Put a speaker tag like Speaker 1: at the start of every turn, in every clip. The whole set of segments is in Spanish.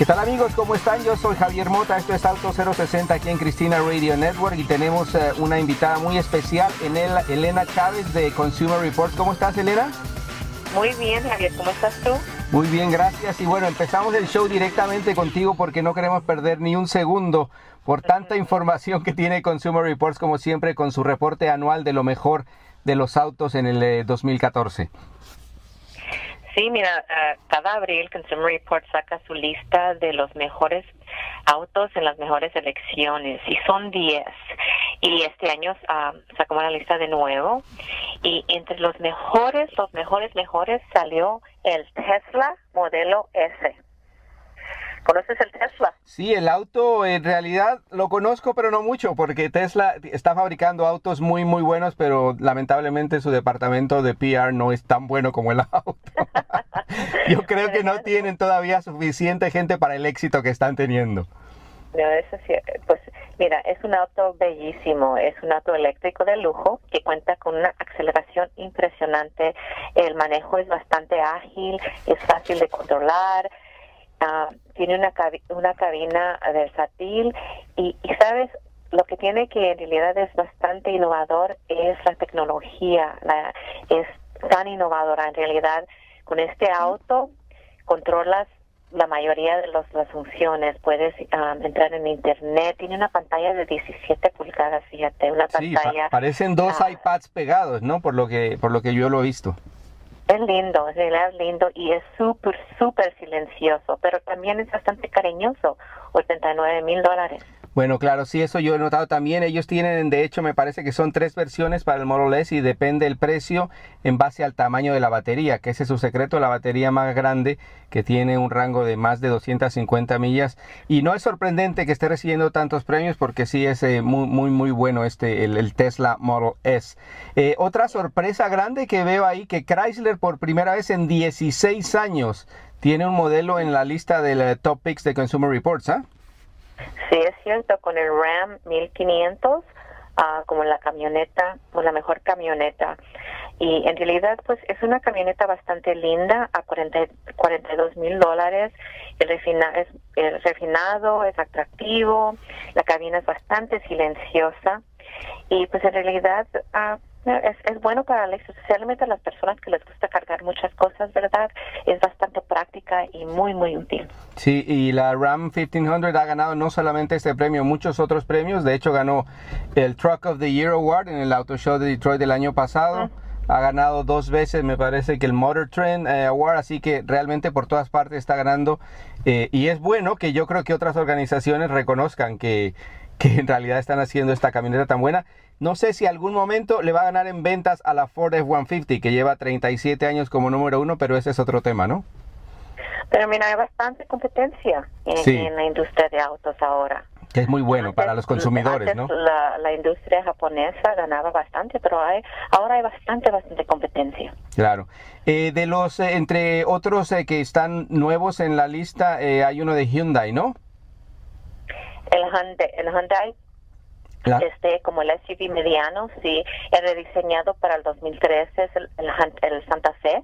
Speaker 1: ¿Qué tal amigos? ¿Cómo están? Yo soy Javier Mota, esto es Auto 060 aquí en Cristina Radio Network y tenemos una invitada muy especial, Elena Chávez de Consumer Reports. ¿Cómo estás, Elena?
Speaker 2: Muy bien, Javier, ¿cómo estás tú?
Speaker 1: Muy bien, gracias. Y bueno, empezamos el show directamente contigo porque no queremos perder ni un segundo por tanta información que tiene Consumer Reports, como siempre, con su reporte anual de lo mejor de los autos en el 2014.
Speaker 2: Sí, mira, cada abril Consumer Reports saca su lista de los mejores autos en las mejores selecciones y son 10. Y este año sacamos la lista de nuevo y entre los mejores salió el Tesla modelo S. ¿Conoces el Tesla?
Speaker 1: Sí, el auto en realidad lo conozco, pero no mucho, porque Tesla está fabricando autos muy buenos, pero lamentablemente su departamento de PR no es tan bueno como el auto. Yo creo que no tienen todavía suficiente gente para el éxito que están teniendo.
Speaker 2: No, eso sí, pues mira, es un auto bellísimo, es un auto eléctrico de lujo que cuenta con una aceleración impresionante, el manejo es bastante ágil, es fácil de controlar. Tiene una cabina versátil y sabes, lo que tiene que en realidad es bastante innovador es la tecnología, es tan innovadora en realidad. Con este auto controlas la mayoría de las funciones, puedes entrar en internet, tiene una pantalla de 17 pulgadas, fíjate, una pantalla.
Speaker 1: Sí, parecen dos iPads pegados, ¿no? Por lo que yo lo he visto.
Speaker 2: Es lindo, en realidad es lindo y es súper silencioso, pero también es bastante cariñoso, $89,000.
Speaker 1: Bueno, claro, sí, eso yo he notado también. Ellos tienen, de hecho, me parece que son 3 versiones para el Model S y depende el precio en base al tamaño de la batería, que ese es su secreto, la batería más grande que tiene un rango de más de 250 millas. Y no es sorprendente que esté recibiendo tantos premios porque sí es muy bueno el Tesla Model S. Otra sorpresa grande que veo ahí, que Chrysler por primera vez en 16 años tiene un modelo en la lista del Top Picks de Consumer Reports, ¿ah?
Speaker 2: Sí, es cierto, con el Ram 1500 como la camioneta, o la mejor camioneta. Y en realidad, pues es una camioneta bastante linda, a $42,000. El refinado es atractivo, la cabina es bastante silenciosa y pues en realidad es bueno para especialmente a las personas que les gusta cargar muchas cosas, ¿verdad? Es bastante práctica y muy útil.
Speaker 1: Sí, y la Ram 1500 ha ganado no solamente este premio, muchos otros premios. De hecho, ganó el Truck of the Year Award en el Auto Show de Detroit del año pasado. Ha ganado 2 veces, me parece que el Motor Trend Award, así que realmente por todas partes está ganando. Y es bueno que yo creo que otras organizaciones reconozcan que en realidad están haciendo esta camioneta tan buena. No sé si algún momento le va a ganar en ventas a la Ford F-150, que lleva 37 años como número 1, pero ese es otro tema, ¿no?
Speaker 2: Pero mira, hay bastante competencia en la industria de autos ahora.
Speaker 1: Que es muy bueno para los consumidores,
Speaker 2: antes,
Speaker 1: ¿no?
Speaker 2: La industria japonesa ganaba bastante, pero ahora hay bastante competencia.
Speaker 1: Claro. De los, entre otros que están nuevos en la lista, hay uno de Hyundai, ¿no?
Speaker 2: El Hyundai como el SUV mediano, sí, es rediseñado para el 2013, es el Santa Fe.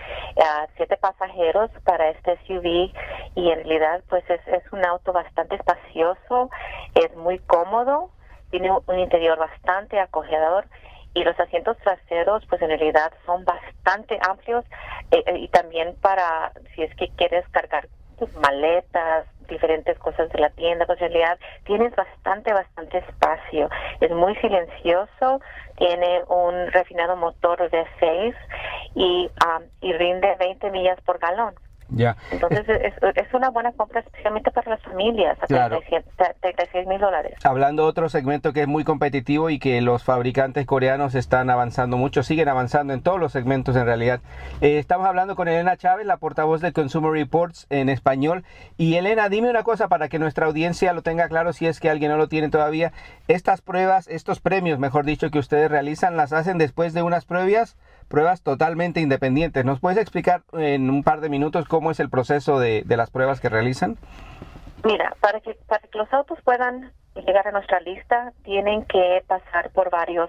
Speaker 2: 7 pasajeros para este SUV y en realidad pues es un auto bastante espacioso, es muy cómodo, tiene un interior bastante acogedor y los asientos traseros pues en realidad son bastante amplios y también para si es que quieres cargar tus maletas, diferentes cosas de la tienda, pues en realidad tienes bastante espacio, es muy silencioso, tiene un refinado motor V6 y rinde 20 millas por galón.
Speaker 1: Ya.
Speaker 2: Entonces es una buena compra especialmente para las familias, a
Speaker 1: claro.
Speaker 2: $36,000.
Speaker 1: Hablando de otro segmento que es muy competitivo y que los fabricantes coreanos están avanzando mucho, siguen avanzando en todos los segmentos en realidad. Estamos hablando con Elena Chávez, la portavoz de Consumer Reports en español. Y Elena, dime una cosa para que nuestra audiencia lo tenga claro si es que alguien no lo tiene todavía. Estas pruebas, estos premios, mejor dicho, que ustedes realizan, las hacen después de unas pruebas totalmente independientes. ¿Nos puedes explicar en un par de minutos cómo es el proceso de las pruebas que realizan?
Speaker 2: Mira, para que los autos puedan llegar a nuestra lista, tienen que pasar por varios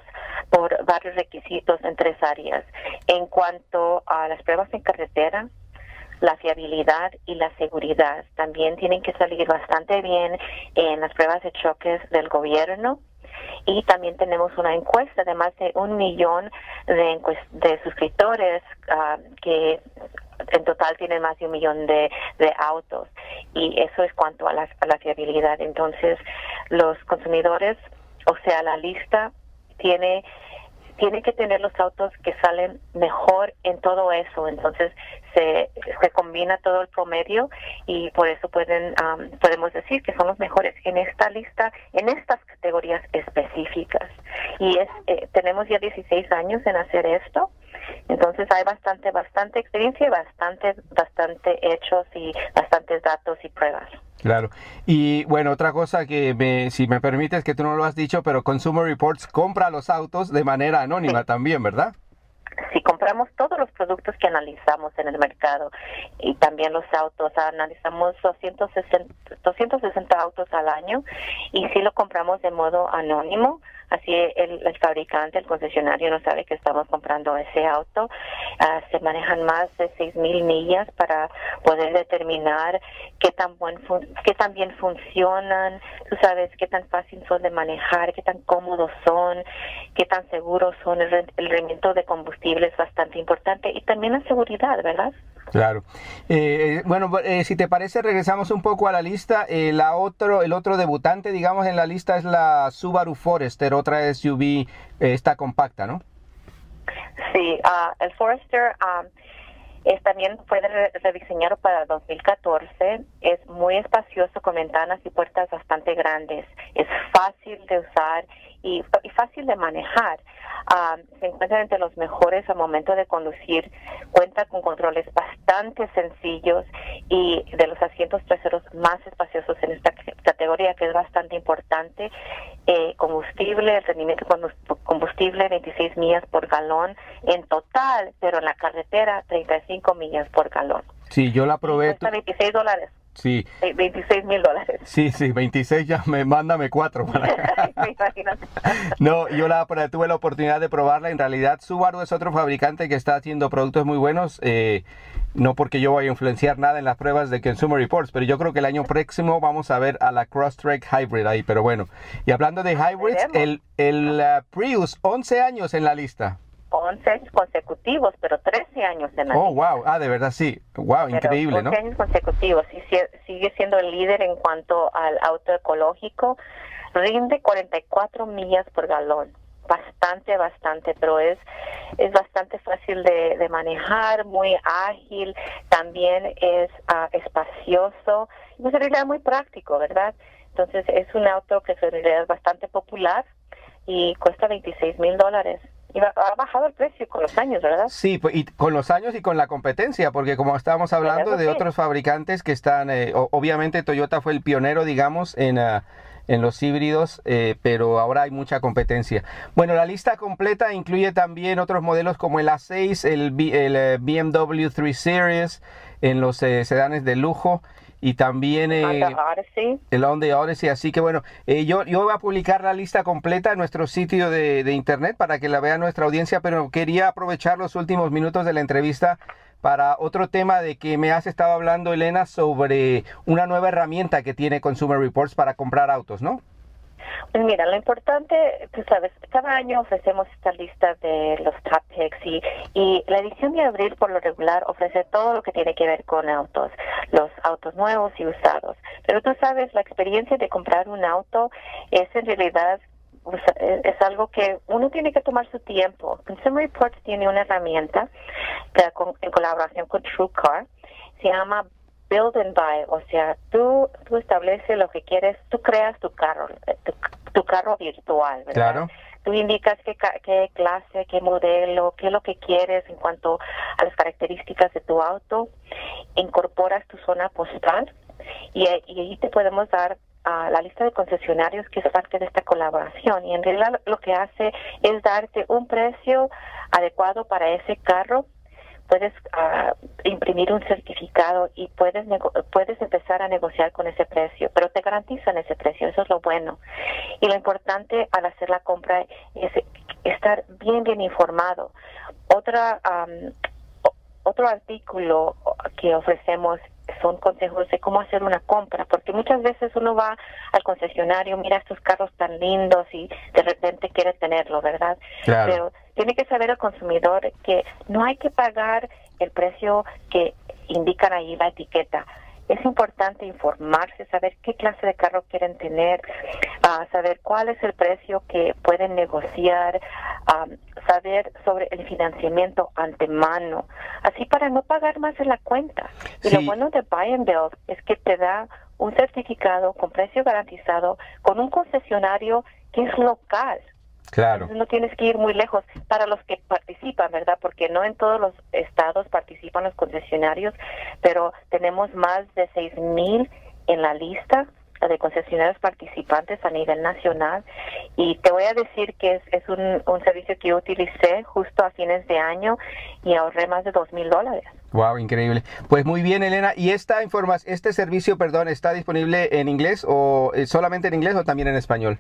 Speaker 2: requisitos en 3 áreas. En cuanto a las pruebas en carretera, la fiabilidad y la seguridad. También tienen que salir bastante bien en las pruebas de choques del gobierno. Y también tenemos una encuesta de más de 1 millón de suscriptores que en total tienen más de 1 millón de autos. Y eso es cuanto a la fiabilidad. Entonces, los consumidores, o sea, la lista tiene que tener los autos que salen mejor en todo eso. Entonces se combina todo el promedio y por eso podemos decir que son los mejores en esta lista, en estas categorías específicas. Y tenemos ya 16 años en hacer esto. Entonces hay bastante experiencia y bastante hechos y bastantes datos y pruebas.
Speaker 1: Claro. Y bueno, otra cosa que si me permites, que tú no lo has dicho, pero Consumer Reports compra los autos de manera anónima también, ¿verdad?
Speaker 2: Sí, compramos todos los productos que analizamos en el mercado y también los autos. Analizamos 260 autos al año y sí lo compramos de modo anónimo. Así el fabricante, el concesionario no sabe que estamos comprando ese auto. Se manejan más de 6,000 millas para poder determinar qué tan bien funcionan. Tú sabes qué tan fácil son de manejar, qué tan cómodos son, qué tan seguros son. El rendimiento de combustible es bastante importante y también la seguridad, ¿verdad?
Speaker 1: Claro. Bueno, si te parece, regresamos un poco a la lista. El otro debutante, digamos, en la lista es la Subaru Forester, otra SUV, esta compacta, ¿no?
Speaker 2: Sí, el Forester también fue rediseñado para 2014. Es muy espacioso con ventanas y puertas bastante grandes. Es fácil de usar y fácil de manejar. Se encuentra entre los mejores al momento de conducir. Cuenta con controles bastante sencillos y de los asientos traseros más espaciosos en esta categoría, que es bastante importante. Combustible, el rendimiento combustible 26 millas por galón en total, pero en la carretera 35 millas por galón.
Speaker 1: Sí, yo la probé.
Speaker 2: Cuesta $26.
Speaker 1: Sí.
Speaker 2: $26,000.
Speaker 1: Sí, 26 ya, mándame 4 para acá. No, yo tuve la oportunidad de probarla. En realidad, Subaru es otro fabricante que está haciendo productos muy buenos. No porque yo vaya a influenciar nada en las pruebas de Consumer Reports, pero yo creo que el año próximo vamos a ver a la Crosstrek Hybrid ahí. Pero bueno, y hablando de hybrids, el Prius, 11 años en la lista.
Speaker 2: 11 años consecutivos, pero 13 años en la lista.
Speaker 1: Oh, wow. De verdad, sí. Wow, pero increíble,
Speaker 2: 11
Speaker 1: ¿no?
Speaker 2: años consecutivos. Y sigue siendo el líder en cuanto al auto ecológico. Rinde 44 millas por galón. Bastante, pero es bastante fácil de manejar, muy ágil, también es espacioso, y pues en realidad muy práctico, ¿verdad? Entonces es un auto que en realidad es bastante popular y cuesta $26,000. Y ha bajado el precio con los años, ¿verdad?
Speaker 1: Sí, y con los años y con la competencia, porque como estábamos hablando de otros fabricantes que están, obviamente Toyota fue el pionero, digamos, en los híbridos, pero ahora hay mucha competencia. Bueno, la lista completa incluye también otros modelos como el A6, el BMW 3 Series, en los sedanes de lujo, y también el Hyundai Odyssey. Así que bueno, yo voy a publicar la lista completa en nuestro sitio de internet para que la vea nuestra audiencia, pero quería aprovechar los últimos minutos de la entrevista para otro tema de que me has estado hablando, Elena, sobre una nueva herramienta que tiene Consumer Reports para comprar autos, ¿no?
Speaker 2: Pues mira, lo importante, tú sabes, cada año ofrecemos esta lista de los top picks y la edición de abril por lo regular ofrece todo lo que tiene que ver con autos, los autos nuevos y usados. Pero tú sabes, la experiencia de comprar un auto es en realidad es algo que uno tiene que tomar su tiempo. Consumer Reports tiene una herramienta en colaboración con TrueCar, se llama Build and Buy, o sea, tú estableces lo que quieres, tú creas tu carro virtual, ¿verdad?
Speaker 1: Claro.
Speaker 2: Tú indicas qué clase, qué modelo, qué es lo que quieres en cuanto a las características de tu auto, incorporas tu zona postal y ahí te podemos dar la lista de concesionarios que es parte de esta colaboración, y en realidad lo que hace es darte un precio adecuado para ese carro. Puedes imprimir un certificado y puedes empezar a negociar con ese precio, pero te garantizan ese precio, eso es lo bueno. Y lo importante al hacer la compra es estar bien informado. otro artículo que ofrecemos son consejos de cómo hacer una compra, porque muchas veces uno va al concesionario, mira estos carros tan lindos y de repente quiere tenerlo, ¿verdad?
Speaker 1: Claro.
Speaker 2: Pero tiene que saber el consumidor que no hay que pagar el precio que indican ahí la etiqueta. Es importante informarse, saber qué clase de carro quieren tener, saber cuál es el precio que pueden negociar, saber sobre el financiamiento antemano, así para no pagar más en la cuenta. Y
Speaker 1: sí.
Speaker 2: Lo bueno de Buy and Build es que te da un certificado con precio garantizado con un concesionario que es local.
Speaker 1: Claro.
Speaker 2: Entonces no tienes que ir muy lejos para los que participan, ¿verdad? Porque no en todos los estados participan los concesionarios, pero tenemos más de 6,000 en la lista de concesionarios participantes a nivel nacional. Y te voy a decir que es un servicio que yo utilicé justo a fines de año y ahorré más de $2,000.
Speaker 1: Wow, increíble. Pues muy bien, Elena. ¿Y este servicio, está disponible en inglés o solamente en inglés o también en español?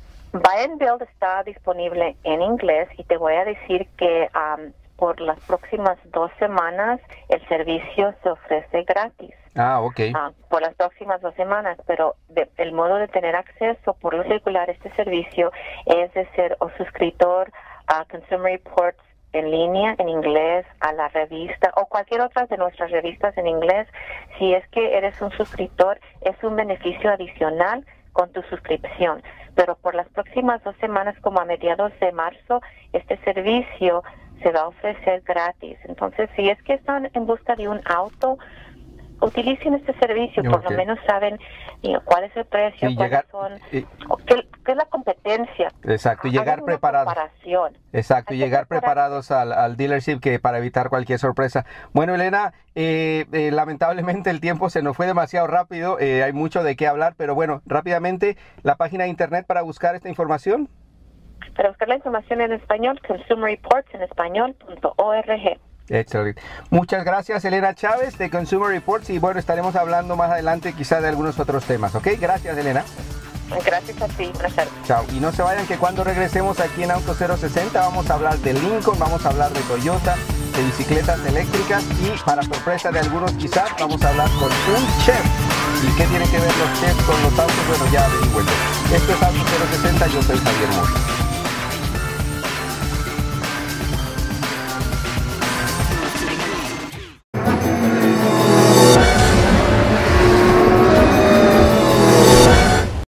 Speaker 2: Buy and Build está disponible en inglés y te voy a decir que por las próximas 2 semanas el servicio se ofrece gratis.
Speaker 1: Ok.
Speaker 2: Por las próximas 2 semanas, pero el modo de tener acceso por lo regular a este servicio es de ser o suscriptor a Consumer Reports en línea, en inglés, a la revista o cualquier otra de nuestras revistas en inglés. Si es que eres un suscriptor, es un beneficio adicional con tu suscripción. Pero por las próximas 2 semanas, como a mediados de marzo, este servicio se va a ofrecer gratis. Entonces, si es que están en busca de un auto, utilicen este servicio, por lo menos saben cuál es el precio, cuáles son, qué es la competencia.
Speaker 1: Exacto, y llegar preparados. Exacto, y llegar preparados al dealership para evitar cualquier sorpresa. Bueno, Elena, lamentablemente el tiempo se nos fue demasiado rápido, hay mucho de qué hablar, pero bueno, rápidamente, la página de internet para buscar esta información.
Speaker 2: Para buscar la información en español, Consumer Reports en español.org.
Speaker 1: Excelente. Muchas gracias, Elena Chávez de Consumer Reports, y bueno, estaremos hablando más adelante quizás de algunos otros temas, ¿ok? Gracias, Elena.
Speaker 2: Gracias a ti, buenas tardes.
Speaker 1: Chao, y no se vayan que cuando regresemos aquí en Auto 060 vamos a hablar de Lincoln, vamos a hablar de Toyota, de bicicletas eléctricas y para sorpresa de algunos quizás vamos a hablar con un chef. ¿Y qué tienen que ver los chefs con los autos? Bueno, ya averigüen. Esto es Auto 060, yo soy Javier Mora.